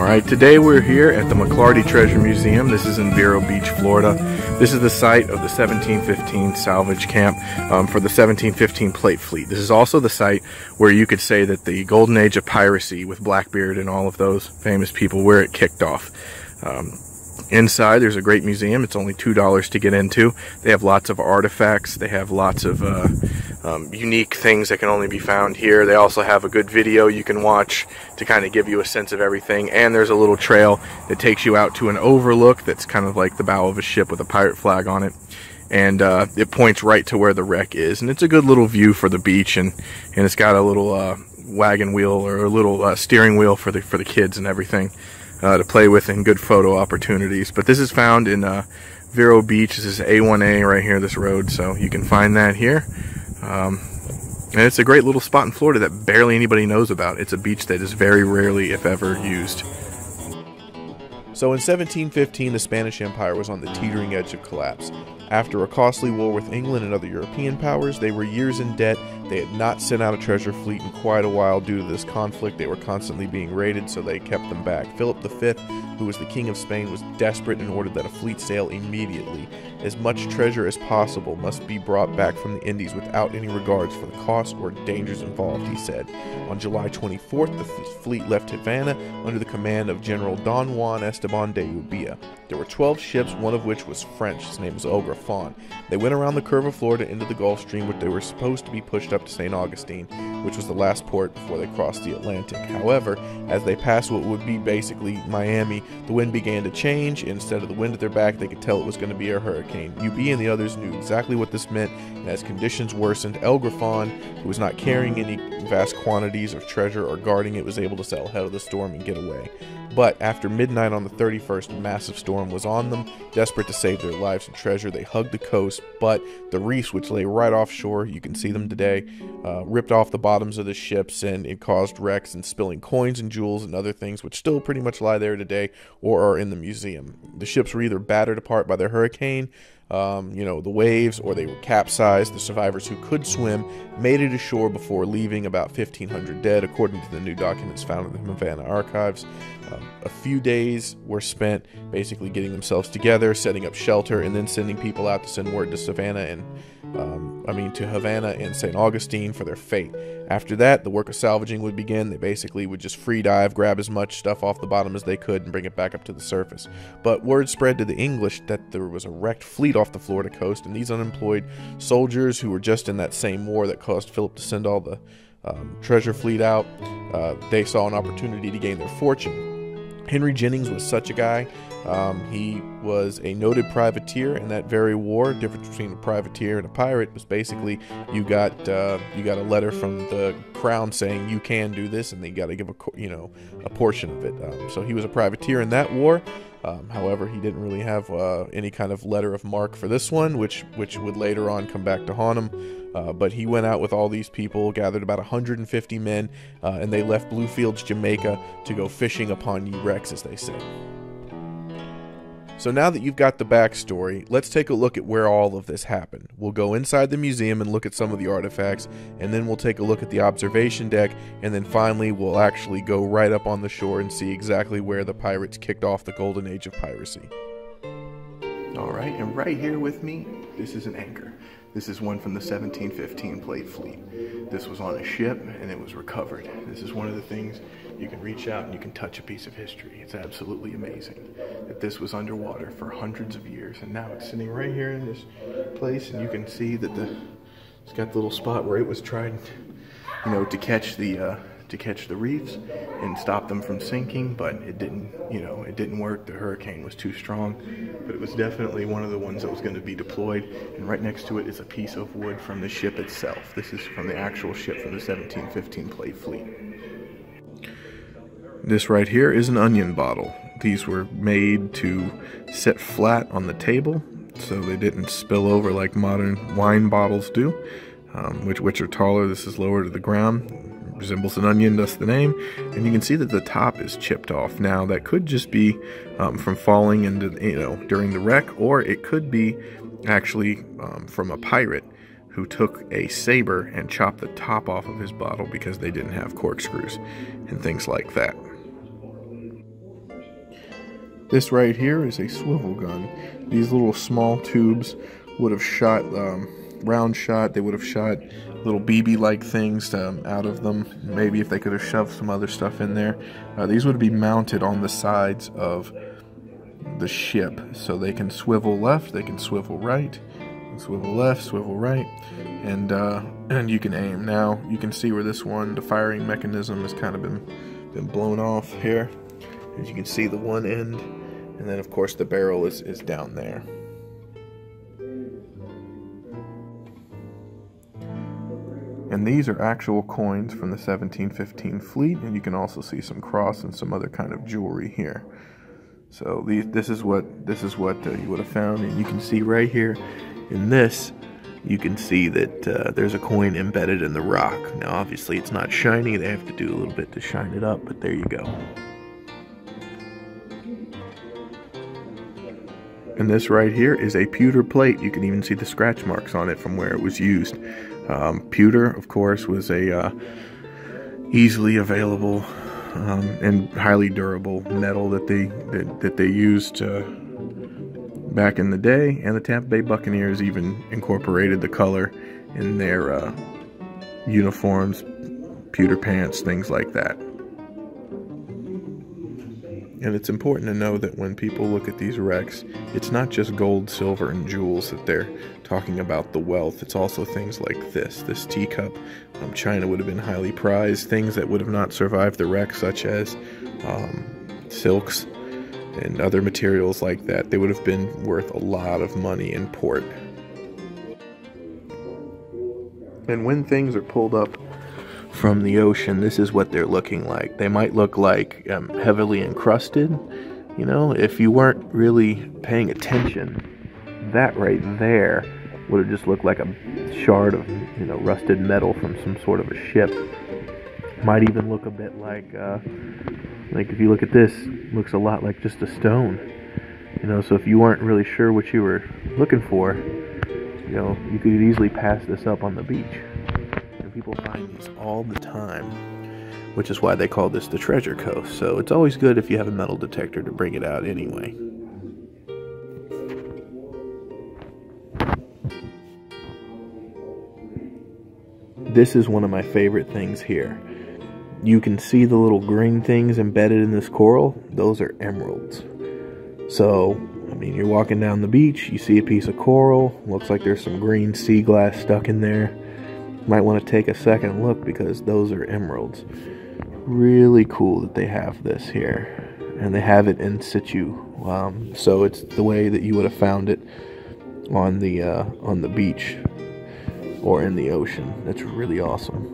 Alright, today we're here at the McLarty Treasure Museum. This is in Vero Beach, Florida. This is the site of the 1715 salvage camp for the 1715 plate fleet. This is also the site where you could say that the golden age of piracy with Blackbeard and all of those famous people, where it kicked off. Inside, there's a great museum. It's only $2 to get into. They have lots of artifacts. They have lots of unique things that can only be found here. They also have a good video you can watch to kind of give you a sense of everything. And there's a little trail that takes you out to an overlook that's kind of like the bow of a ship with a pirate flag on it. And it points right to where the wreck is. And it's a good little view for the beach. And it's got a little wagon wheel or a little steering wheel for the kids and everything. To play with, and good photo opportunities. But this is found in Vero Beach. This is A1A right here, this road, so you can find that here. And it's a great little spot in Florida that barely anybody knows about. It's a beach that is very rarely, if ever, used. So in 1715, the Spanish Empire was on the teetering edge of collapse. After a costly war with England and other European powers, they were years in debt. They had not sent out a treasure fleet in quite a while due to this conflict. They were constantly being raided, so they kept them back. Philip V, who was the king of Spain, was desperate and ordered that a fleet sail immediately. As much treasure as possible must be brought back from the Indies without any regards for the costs or dangers involved, he said. On July 24th, the fleet left Havana under the command of General Don Juan Esteban de Ubilla. There were 12 ships, one of which was French. His name was Fawn. They went around the curve of Florida into the Gulf Stream, where they were supposed to be pushed up to St. Augustine, which was the last port before they crossed the Atlantic. However, as they passed what would be basically Miami, the wind began to change. Instead of the wind at their back, they could tell it was going to be a hurricane. UB and the others knew exactly what this meant, and as conditions worsened, Fawn, who was not carrying any vast quantities of treasure or guarding it, was able to sail ahead of the storm and get away. But after midnight on the 31st, a massive storm was on them. Desperate to save their lives and treasure, they hugged the coast, but the reefs, which lay right offshore, you can see them today, ripped off the bottoms of the ships, and it caused wrecks and spilling coins and jewels and other things which still pretty much lie there today or are in the museum. The ships were either battered apart by the hurricane, the waves, or they were capsized. The survivors who could swim made it ashore before leaving, about 1,500 dead, according to the new documents found in the Havana archives. A few days were spent basically getting themselves together, setting up shelter, and then sending people out to send word to Havana and St. Augustine for their fate. After that, the work of salvaging would begin. They basically would just free dive, grab as much stuff off the bottom as they could, and bring it back up to the surface. But word spread to the English that there was a wrecked fleet off the Florida coast, and these unemployed soldiers who were just in that same war that caused Philip to send all the treasure fleet out, they saw an opportunity to gain their fortune. Henry Jennings was such a guy. He was a noted privateer in that very war. The difference between a privateer and a pirate was basically you got a letter from the crown saying you can do this, and they got to give a portion of it. So he was a privateer in that war. However, he didn't really have any kind of letter of marque for this one, which would later on come back to haunt him. But he went out with all these people, gathered about 150 men, and they left Bluefields, Jamaica, to go fishing upon ye wrecks, as they say. So now that you've got the backstory, let's take a look at where all of this happened. We'll go inside the museum and look at some of the artifacts, and then we'll take a look at the observation deck, and then finally we'll actually go right up on the shore and see exactly where the pirates kicked off the golden age of piracy. Alright, and right here with me, this is an anchor. This is one from the 1715 plate fleet. This was on a ship and it was recovered. This is one of the things you can reach out and you can touch a piece of history. It's absolutely amazing that this was underwater for hundreds of years, and now it's sitting right here in this place, and you can see that it's got the little spot where it was trying, to catch the reefs and stop them from sinking, but it didn't work. The hurricane was too strong, but it was definitely one of the ones that was going to be deployed. And right next to it is a piece of wood from the ship itself. This is from the actual ship from the 1715 plate fleet. This right here is an onion bottle. These were made to sit flat on the table so they didn't spill over like modern wine bottles do, which are taller. This is lower to the ground. Resembles an onion, thus the name, and you can see that the top is chipped off. Now that could just be from falling into during the wreck, or it could be actually from a pirate who took a saber and chopped the top off of his bottle because they didn't have corkscrews and things like that. This right here is a swivel gun. These little small tubes would have shot, round shot, they would have shot little BB-like things out of them. Maybe if they could have shoved some other stuff in there. These would be mounted on the sides of the ship, so they can swivel left, they can swivel right, swivel left, swivel right, and you can aim. Now you can see where this one, the firing mechanism, has kind of been blown off here. As you can see, the one end, and then of course the barrel is down there. And these are actual coins from the 1715 fleet, and you can also see some cross and some other kind of jewelry here. So this is what you would have found, and you can see right here in this, you can see that there's a coin embedded in the rock. Now obviously it's not shiny, they have to do a little bit to shine it up, but there you go. And this right here is a pewter plate. You can even see the scratch marks on it from where it was used. Pewter, of course, was a easily available and highly durable metal that they used back in the day. And the Tampa Bay Buccaneers even incorporated the color in their uniforms, pewter pants, things like that. And it's important to know that when people look at these wrecks, it's not just gold, silver, and jewels that they're talking about the wealth. It's also things like this teacup. China would have been highly prized. Things that would have not survived the wreck, such as silks and other materials like that, they would have been worth a lot of money in port. And when things are pulled up from the ocean, this is what they're looking like. They might look like heavily encrusted. You know, if you weren't really paying attention, that right there would have just looked like a shard of, you know, rusted metal from some sort of a ship. Might even look a bit like if you look at this, looks a lot like just a stone. You know, so if you weren't really sure what you were looking for, you know, you could easily pass this up on the beach. People find these all the time, which is why they call this the Treasure Coast. So it's always good if you have a metal detector to bring it out anyway. This is one of my favorite things here. You can see the little green things embedded in this coral. Those are emeralds. So, I mean, you're walking down the beach, you see a piece of coral, looks like there's some green sea glass stuck in there. Might want to take a second look because those are emeralds. Really cool that they have this here, and they have it in situ. So it's the way that you would have found it on the beach or in the ocean. That's really awesome.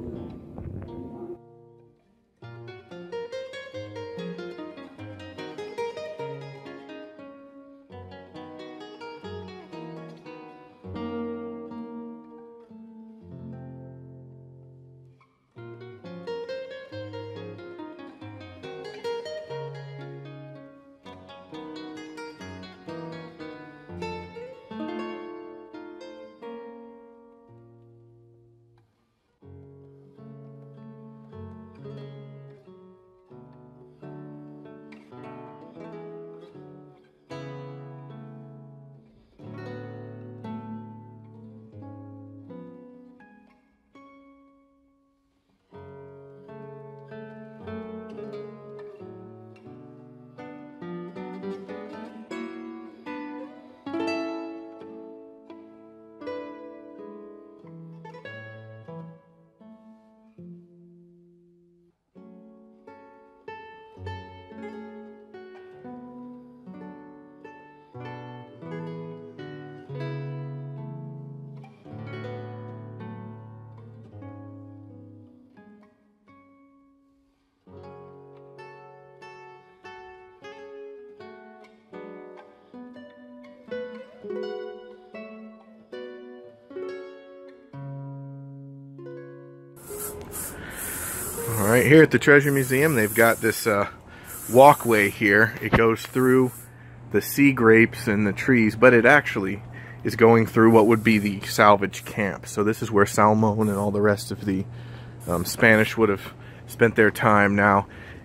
Alright, here at the Treasure Museum, they've got this walkway here. It goes through the sea grapes and the trees, but it actually is going through what would be the salvage camp. So this is where Salmon and all the rest of the Spanish would have spent their time. Now,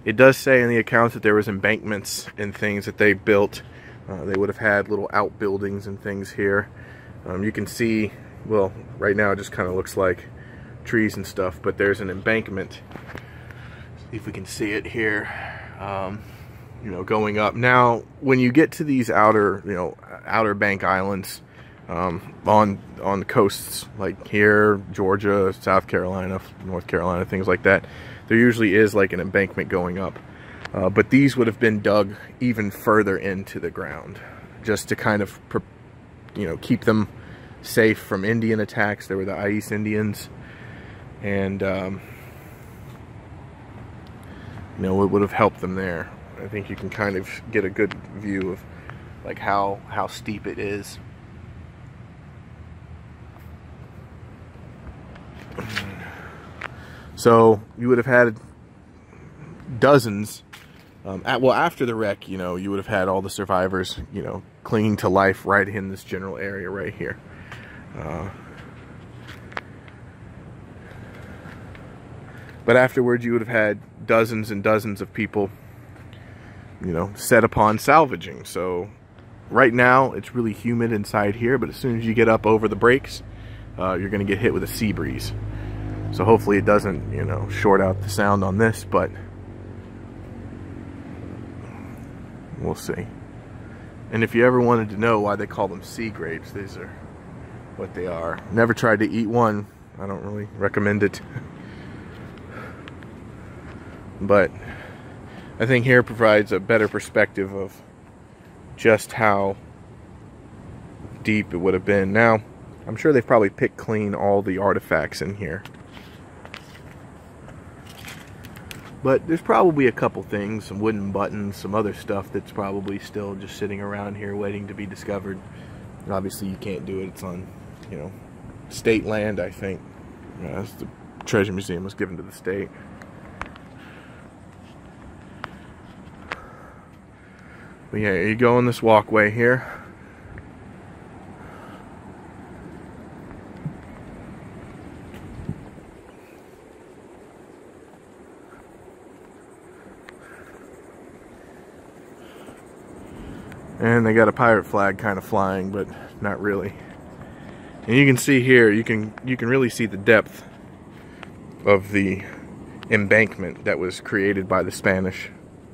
It does say in the accounts that there was embankments and things that they built. They would have had little outbuildings and things here. You can see, well, right now it just kind of looks like trees and stuff, but there's an embankment. See if we can see it here. You know, going up. Now, when you get to these outer, you know, outer bank islands, on the coasts like here, Georgia, South Carolina, North Carolina, things like that, there usually is like an embankment going up. But these would have been dug even further into the ground, just to kind of, you know, keep them safe from Indian attacks. There were the Ais Indians, and you know, it would have helped them there. I think you can kind of get a good view of like how steep it is. So you would have had dozens. Well, after the wreck, you know, you would have had all the survivors, you know, clinging to life right in this general area right here. But afterwards, you would have had dozens and dozens of people, you know, set upon salvaging. So right now, it's really humid inside here, but as soon as you get up over the breaks, you're going to get hit with a sea breeze. So hopefully it doesn't, you know, short out the sound on this, but we'll see. And if you ever wanted to know why they call them sea grapes, these are what they are. Never tried to eat one. I don't really recommend it. But I think here provides a better perspective of just how deep it would have been. Now, I'm sure they've probably picked clean all the artifacts in here. But there's probably a couple things, some wooden buttons, some other stuff that's probably still just sitting around here waiting to be discovered. And obviously you can't do it. It's on, you know, state land, I think. The treasure museum was given to the state. But yeah, you go on this walkway here. And they got a pirate flag kind of flying, but not really. And you can see here, you can really see the depth of the embankment that was created by the Spanish.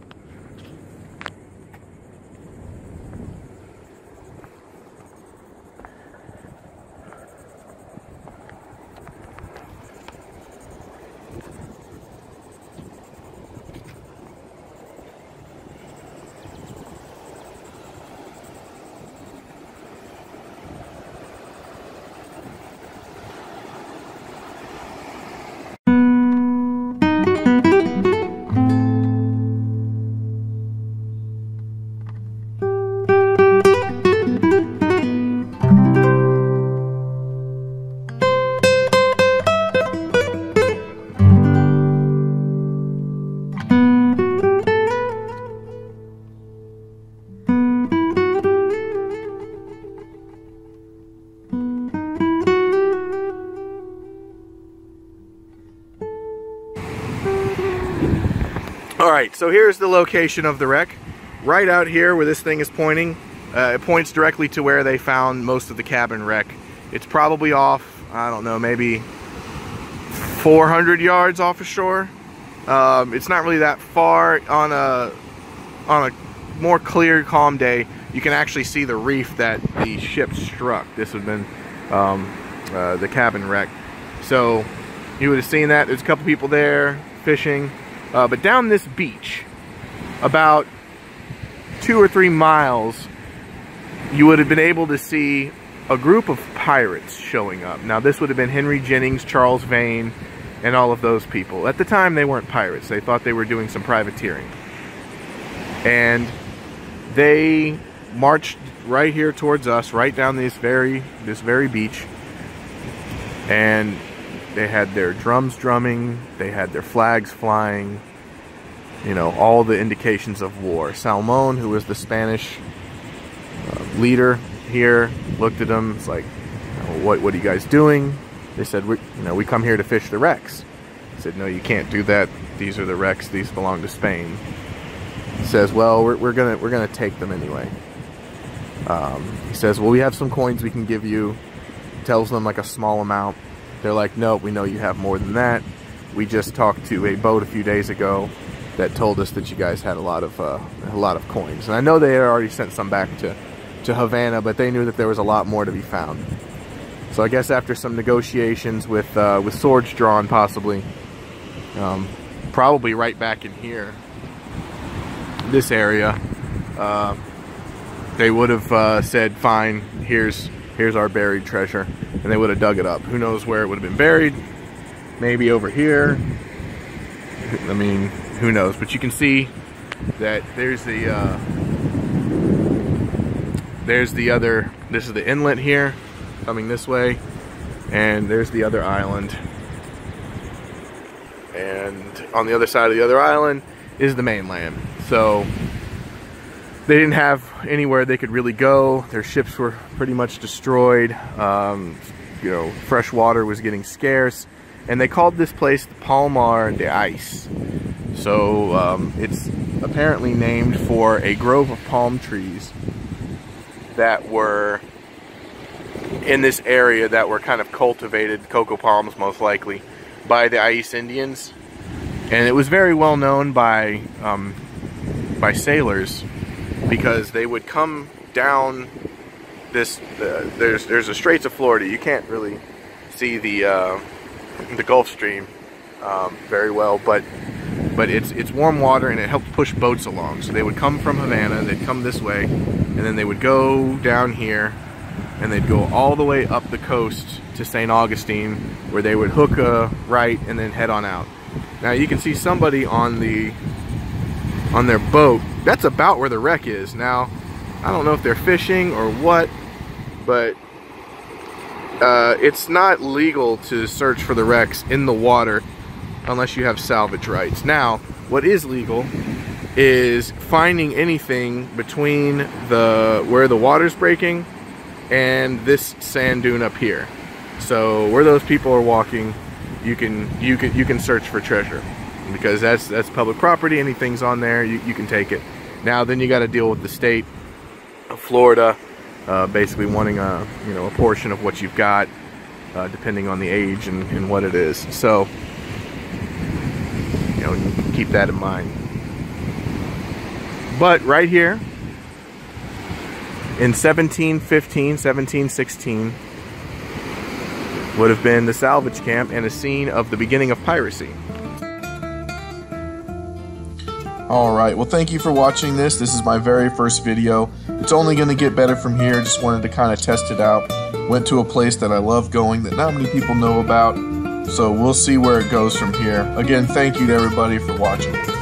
Alright, so here's the location of the wreck. Right out here where this thing is pointing, it points directly to where they found most of the cabin wreck. It's probably off, I don't know, maybe 400 yards off of shore. It's not really that far. On a more clear, calm day, you can actually see the reef that the ship struck. This would have been the cabin wreck. So you would have seen that. There's a couple people there fishing. But down this beach, about 2 or 3 miles, you would have been able to see a group of pirates showing up. Now, this would have been Henry Jennings, Charles Vane, and all of those people. At the time, they weren't pirates. They thought they were doing some privateering. And they marched right here towards us, right down this very beach. And they had their drums drumming, they had their flags flying, you know, all the indications of war. Salmon, who was the Spanish leader here, looked at them. It's like, what are you guys doing? They said, we come here to fish the wrecks. He said, no, you can't do that. These are the wrecks. These belong to Spain. He says, well, we're gonna take them anyway. He says, well, we have some coins we can give you. Tells them like a small amount. They're like, no, we know you have more than that. We just talked to a boat a few days ago that told us that you guys had a lot of coins. And I know they had already sent some back to Havana, but they knew that there was a lot more to be found. So I guess after some negotiations with swords drawn, possibly, probably right back in here, this area, they would have said, fine, here's our buried treasure, and they would have dug it up. Who knows where it would have been buried? Maybe over here. I mean, who knows? But you can see that there's the other, this is the inlet here, coming this way, and there's the other island. And on the other side of the other island is the mainland. So they didn't have anywhere they could really go. Their ships were pretty much destroyed. You know, fresh water was getting scarce, and they called this place the Palmar de Ice. So it's apparently named for a grove of palm trees that were in this area that were kind of cultivated, cocoa palms most likely, by the Ais Indians. And it was very well known by sailors, because they would come down this, there's the Straits of Florida. You can't really see the Gulf Stream very well, but it's warm water, and it helped push boats along. So they would come from Havana, they'd come this way, and then they would go down here, and they'd go all the way up the coast to St. Augustine, where they would hook a right and then head on out. Now you can see somebody on their boat. That's about where the wreck is. Now, I don't know if they're fishing or what, but it's not legal to search for the wrecks in the water unless you have salvage rights. Now, what is legal is finding anything between where the water's breaking and this sand dune up here. So where those people are walking, you can search for treasure, because that's public property. Anything's on there, you can take it. Now then you got to deal with the state of Florida, basically wanting a portion of what you've got, depending on the age and what it is. So you can keep that in mind. But right here in 1715, 1716 would have been the salvage camp and a scene of the beginning of piracy. Alright, well, thank you for watching this. This is my very first video. It's only going to get better from here. Just wanted to kind of test it out. Went to a place that I love going that not many people know about. So we'll see where it goes from here. Again, thank you to everybody for watching.